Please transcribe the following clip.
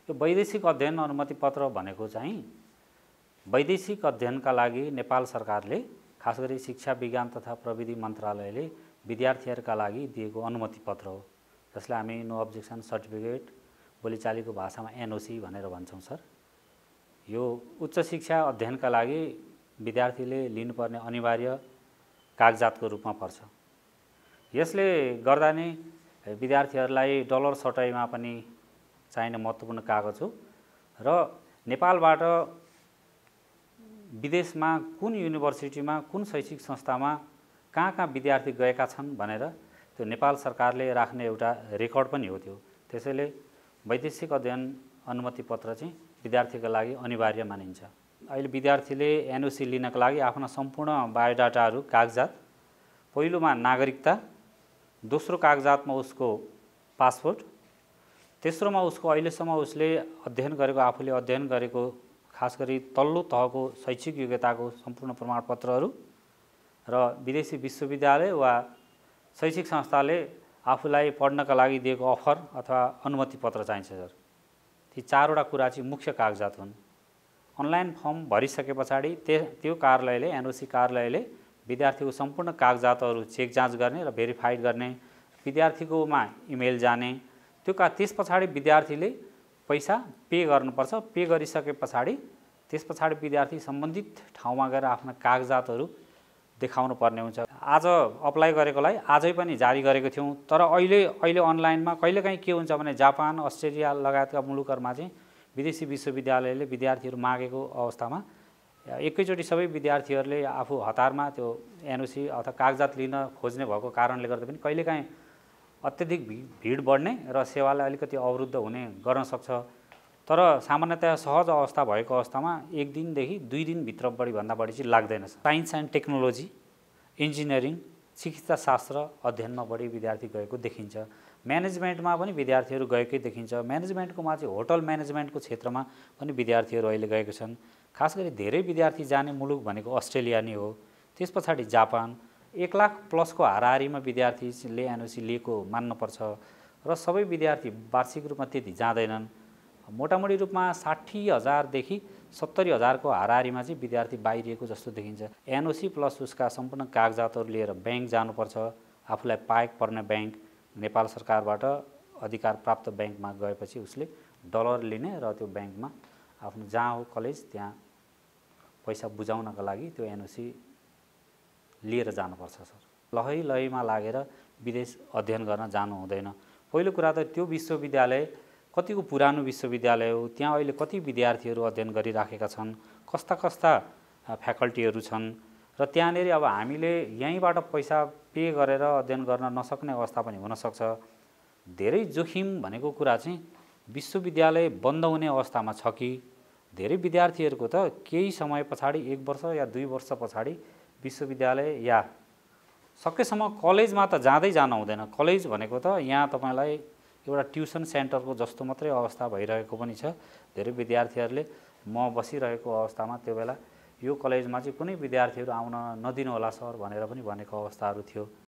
यो वैदेशिक अध्ययन अनुमति पत्र भनेको चाहिँ वैदेशिक अध्ययनका लागि नेपाल सरकारले खास गरी शिक्षा विज्ञान तथा प्रविधि मन्त्रालयले विद्यार्थीहरूका लागि दिएको अनुमति पत्र हो, जसलाई हामी नो अब्जेक्सन सर्टिफिकेट बोलीचालीको भाषामा एनओसी भनेर भन्छौँ सर। यो उच्च शिक्षा अध्ययनका लागि विद्यार्थीले लिनुपर्ने अनिवार्य कागजातको रूपमा पर्छ। यसले गर्दा नै विद्यार्थीहरूलाई डलर सटाइमा पनि चाहिने महत्त्वपूर्ण कागज हो र नेपालबाट विदेशमा कुन युनिभर्सिटीमा कुन शैक्षिक संस्थामा कहाँ विद्यार्थी गएका छन् भनेर त्यो नेपाल सरकारले राख्ने एउटा रेकर्ड पनि हो त्यो। त्यसैले वैदेशिक अध्ययन अनुमति पत्र चाहिँ विद्यार्थीका लागि अनिवार्य मानिन्छ। अहिले विद्यार्थीले एनओसी लिनका लागि आफ्ना सम्पूर्ण बायोडाटाहरू कागजात, पहिलोमा नागरिकता, दोस्रो कागजातमा उसको पासपोर्ट, तेस्रोमा उसको अहिलेसम्म उसले अध्ययन गरेको आफूले अध्ययन गरेको खास गरी तल्लो तहको शैक्षिक योग्यताको सम्पूर्ण प्रमाणपत्रहरू र विदेशी विश्वविद्यालय वा शैक्षिक संस्थाले आफूलाई पढ्नका लागि दिएको अफर अथवा अनुमति पत्र चाहिन्छ सर। ती चारवटा कुरा चाहिँ मुख्य कागजात हुन्। अनलाइन फर्म भरिसके पछाडि त्यो कार्यालयले एनओसी कार्यालयले विद्यार्थीको सम्पूर्ण कागजातहरू चेक जाँच गर्ने र भेरिफाइड गर्ने, विद्यार्थीकोमा इमेल जाने, त्यस पछाडि विद्यार्थीले पैसा पे गर्नुपर्छ। पे गरिसके पछाडि त्यस पछाडि विद्यार्थी सम्बन्धित ठाउँमा गएर आफ्ना कागजातहरू देखाउनु पर्ने हुन्छ। आज अप्लाई गरेकोलाई आजै पनि जारी गरेको थियौँ, तर अहिले अनलाइनमा कहिलेकाहीँ के हुन्छ भने जापान, अस्ट्रेलिया लगायतका मुलुकहरूमा चाहिँ विदेशी विश्वविद्यालयले विद्यार्थीहरू मागेको अवस्थामा एकैचोटि सबै विद्यार्थीहरूले आफू हतारमा त्यो एनओसी अथवा कागजात लिन खोज्ने भएको कारणले गर्दा पनि कहिलेकाहीँ अत्यधिक भिड बढ्ने र सेवालाई अलिकति अवरुद्ध हुने गर्न सक्छ। तर सामान्यतया सहज अवस्था भएको अवस्थामा 1 दिनदेखि 2 दिनभित्र भन्दा बढी चाहिँ लाग्दैन। साइन्स एन्ड टेक्नोलोजी, इन्जिनियरिङ, चिकित्सा शास्त्र अध्ययनमा बढी विद्यार्थी गएको देखिन्छ। म्यानेजमेन्टमा पनि विद्यार्थीहरू गएकै देखिन्छ। म्यानेजमेन्टकोमा चाहिँ होटल म्यानेजमेन्टको क्षेत्रमा पनि विद्यार्थीहरू अहिले गएको छन्। खास गरी धेरै विद्यार्थी जाने मुलुक भनेको अस्ट्रेलिया नै हो, त्यस पछाडि जापान। 1 लाख प्लसको हाराहारीमा विद्यार्थीले एनओसी लिएको मान्नुपर्छ र सबै विद्यार्थी वार्षिक रूपमा त्यति जाँदैनन्। मोटामोटी रूपमा 60,000 देखि 70,000 को हाराहारीमा चाहिँ विद्यार्थी बाहिरिएको जस्तो देखिन्छ। एनओसी प्लस उसका सम्पूर्ण कागजातहरू लिएर ब्याङ्क जानुपर्छ। आफूलाई पाएको पर्ने ब्याङ्क, नेपाल सरकारबाट अधिकार प्राप्त ब्याङ्कमा गएपछि उसले डलर लिने र त्यो ब्याङ्कमा आफ्नो जहाँ हो कलेज त्यहाँ पैसा बुझाउनका लागि त्यो एनओसी लिएर जानुपर्छ सर। लहैमा लागेर विदेश अध्ययन गर्न जानु हुँदैन। पहिलो कुरा त त्यो विश्वविद्यालय कतिको पुरानो विश्वविद्यालय हो, त्यहाँ अहिले कति विद्यार्थीहरू अध्ययन गरिराखेका छन्, कस्ता फ्याकल्टीहरू छन् र त्यहाँनेरि अब हामीले यहीँबाट पैसा पे गरेर अध्ययन गर्न नसक्ने अवस्था पनि हुनसक्छ। धेरै जोखिम भनेको कुरा चाहिँ विश्वविद्यालय बन्द हुने अवस्थामा छ कि धेरै विद्यार्थीहरूको त केही समय पछाडि 1 वर्ष या 2 वर्ष पछाडि विश्वविद्यालय या सकेसम्म कलेजमा त जाँदै जान हुँदैन। कलेज भनेको त यहाँ तपाईलाई एउटा ट्युसन सेन्टरको जस्तो मात्रै अवस्था भइरहेको पनि छ। धेरै विद्यार्थीहरूले म बसिरहेको अवस्थामा त्यो बेला यो कलेजमा चाहिँ कुनै विद्यार्थीहरू आउन नदिनु होला सर भनेर पनि भनेको अवस्थाहरू थियो।